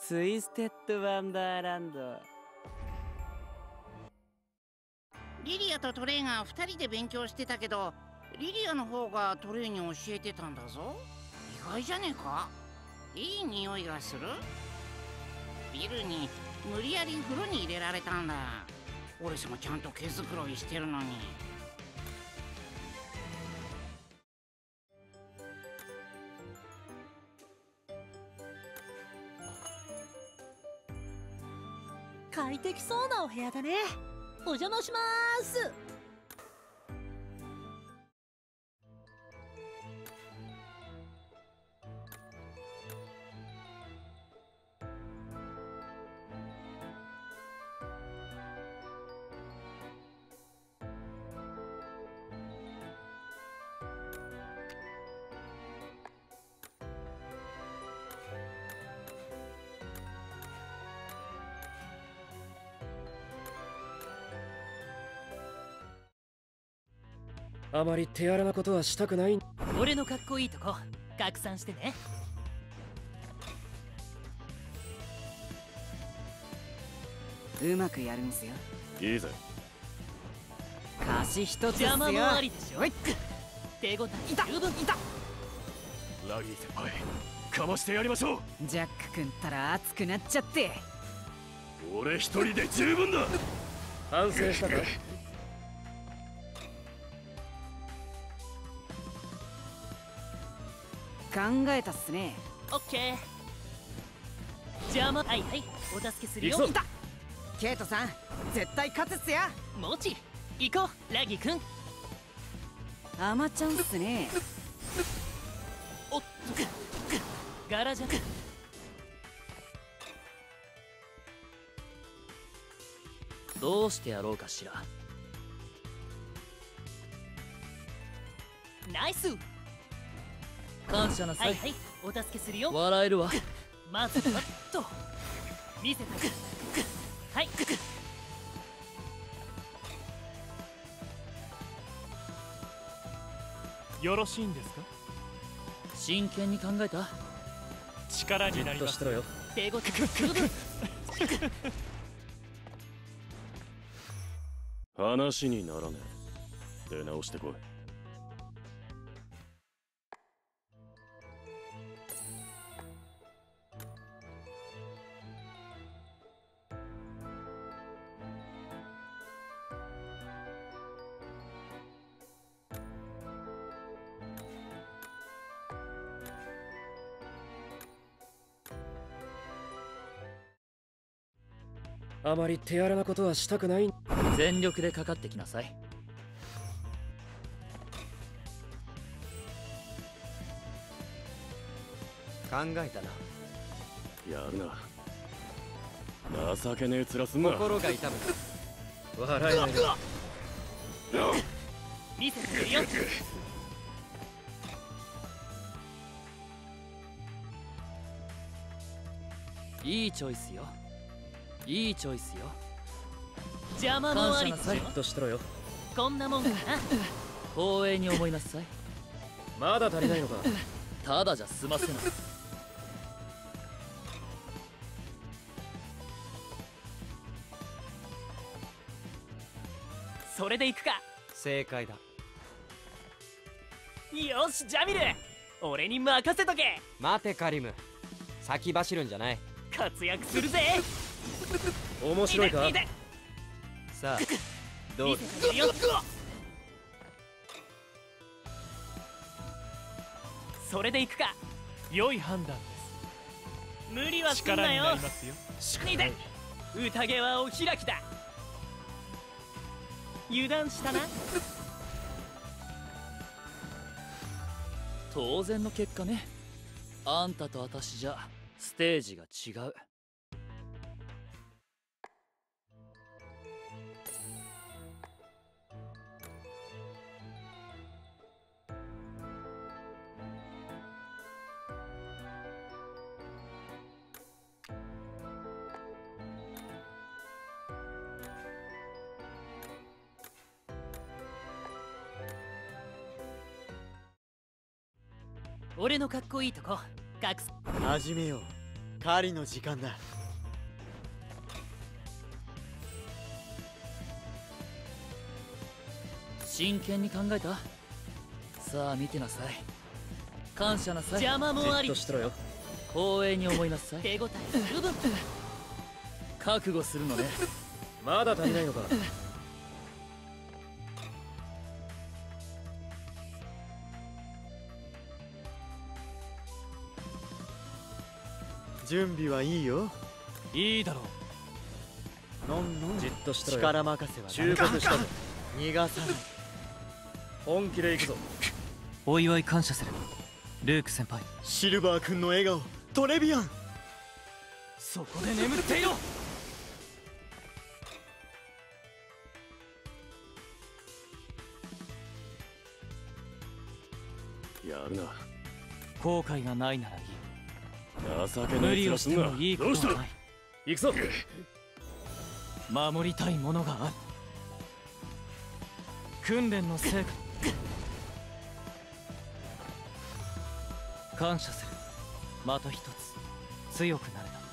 ツイステッドワンダーランド。 リリアとトレイが2人で勉強してたけど、リリアの方がトレイに教えてたんだぞ。意外じゃねえか。いい匂いがする。ビルに無理やり風呂に入れられたんだ。俺様ちゃんと毛づくろいしてるのに。 快適そうなお部屋だね。お邪魔します。 あまり手荒なことはしたくない。 俺のかっこいいとこ拡散してね。 うまくやるんすよ。 いいぜ。 貸し一つっすよ。 邪魔もありでしょ。手応え十分。いた。 ラギー先輩、かましてやりましょう。 ジャック君ったら熱くなっちゃって。 俺一人で十分だ。 反省したか。 考えたっすね。 オッケー。邪魔。はいはい、お助けするよ。いた。 ケイトさん絶対勝つっすよ。 もち行こうラギ君。 アマちゃんっすね。 おっとガラじゃ。どうしてやろうかしら。ナイス。感謝なさい。はいはい、お助けするよ。笑えるわ。まずパッと見せて。はい。 よろしいんですか。 真剣に考えた。 力になります。 してろよ。 手応え十分。 話にならねえ。出直してこい。 あまり手荒なことはしたくない。 全力でかかってきなさい。 考えたな。 やるな。情けねえ面すんな。 心が痛む。 笑えないで。 見せてくるよ。いいチョイスよ。いいチョイスよ。邪魔もあり。 感謝なさいとしてろよ。 こんなもんかな。光栄に思いなさい。 まだ足りないのか。 ただじゃ済ませない。それでいくか。 正解だ。 よしジャミル、俺に任せとけ。 待てカリム、先走るんじゃない。 活躍するぜ。 面白いか。 さあどうだ。 それでいくか。 良い判断です。 無理はすんなよ。 力になりますよ。 にで宴はお開きだ。油断したな。当然の結果ね。あんたと私じゃステージが違う。俺のかっこいいとこ隠す。 始めよう。 狩りの時間だ。 真剣に考えた？さあ見てなさい。感謝なさい。邪魔もあり。 じっとしてろよ。 光栄に思いなさい。手応え十分。覚悟するのね。 まだ足りないのか。 準備はいいよ。 いいだろう。 のんのんじっとしてろよ。 力任せは忠告したぞ。 逃がさない。 本気で行くぞ。 お祝い感謝する。ルーク先輩。 シルバー君の笑顔、トレビアン。 そこで眠っていろ。 やるな。 後悔がないならいい。 情けな無理をい気がすんな。 してもいいことはない。 行くぞ。 守りたいものがある。訓練の成果。感謝する。また一つ強くなれた。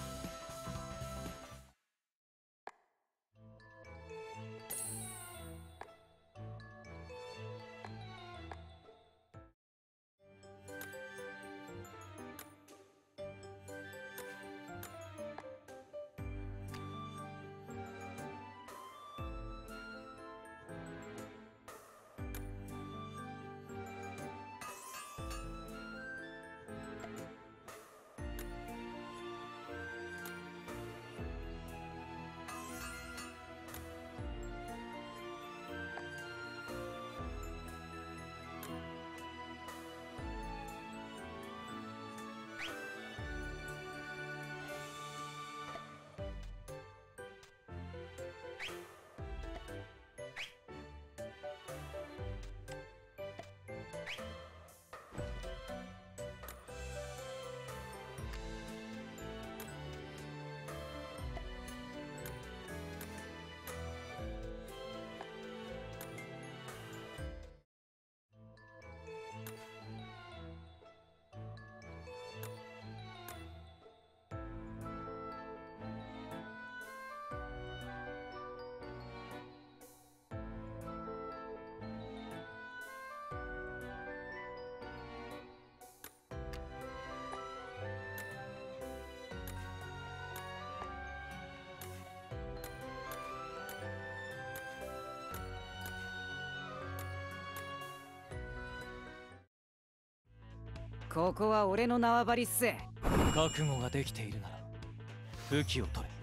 ここは俺の縄張りっす。 覚悟ができているなら武器を取れ。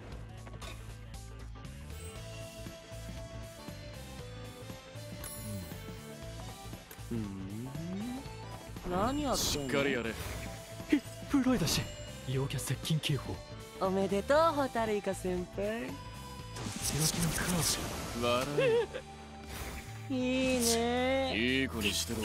何やってんの？ しっかりやれ。 プロイだし、陽キャ接近警報。 おめでとうホタルイカ先輩。 とっておきのカード。 笑いいね。 え。いい子にしてろ。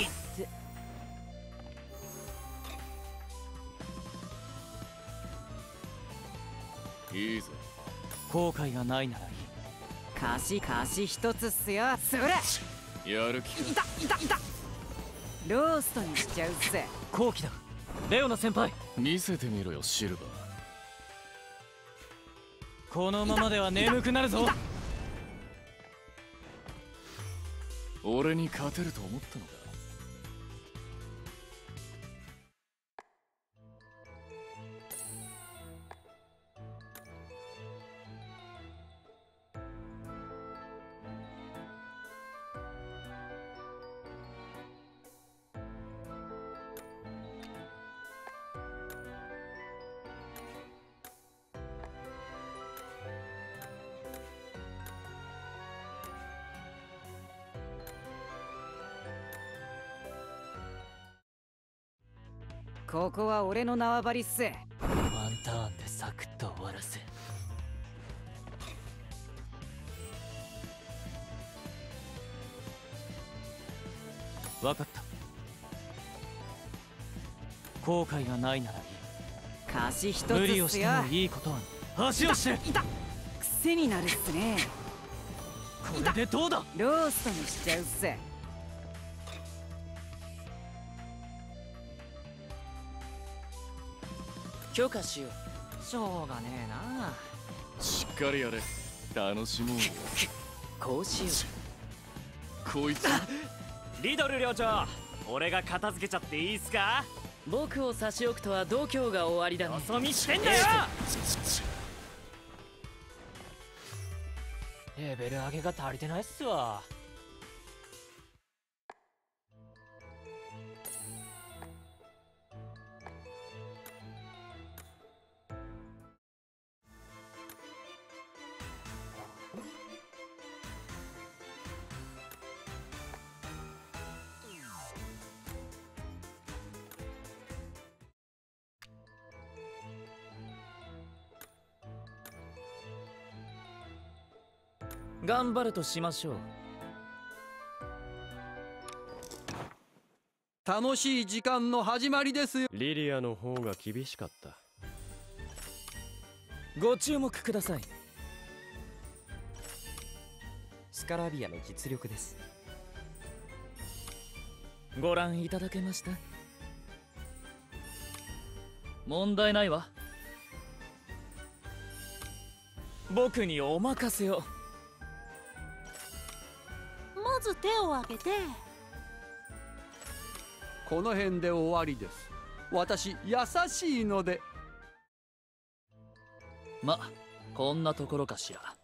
いいぜ。 後悔がないならいい。 貸し一つっすよ。それやる気か。 いたローストにしちゃうっす。 好機だレオナ先輩。 見せてみろよシルバー。 このままでは眠くなるぞ。 俺に勝てると思ったのか。 ここは俺の縄張りっす。 ワンターンでサクッと終わらせ。分かった。後悔がないならいい。 貸し一つっすよ。 無理をしてもいいことは足をして。 癖になるっすね。 これでどうだ。 ローストにしちゃうっす。 許可しよう。 しょうがねえな。 しっかりやれ。楽しもうよ。 こうしよこいつリドル寮長、俺が片付けちゃっていいっすか？僕を差し置くとは度胸が終わりだね。よそ見してんだよ。レベル上げが足りてないっすわ。頑張るとしましょう。 楽しい時間の始まりですよ。 リリアの方が厳しかった。 ご注目ください。 スカラビアの実力です。 ご覧いただけました？問題ないわ。僕にお任せを。 まず手を挙げて。 この辺で終わりです。私優しいので。 ま、こんなところかしら。